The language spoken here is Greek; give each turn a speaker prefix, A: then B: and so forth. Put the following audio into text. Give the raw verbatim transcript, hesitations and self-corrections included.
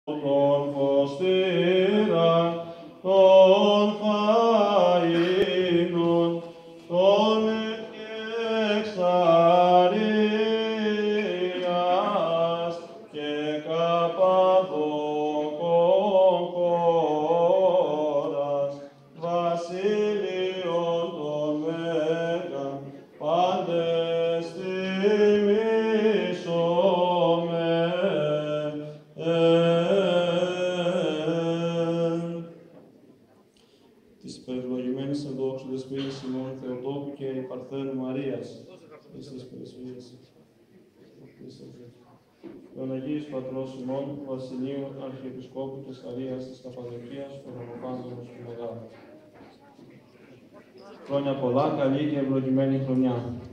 A: Τον φωστήρα, των φαΐνων, των εξαρίας και Καπαδόκον χώρας, βασίλειον των Μέγαν, πάντες τιμήσομαι. Της υπερευλογημένης ενδόξου δεσποίνης Σιμών Θεοτόκου και η Παρθένου Μαρίας, εις της πρεσβείας. Τον Αγίος Πατρός Σιμών, Βασιλείου Αρχιεπισκόπου Κεσαρίας της Καπαδοκίας, τον Οροφάνδρος του Μεγάλου. Χρόνια πολλά, καλή και ευλογημένη χρονιά.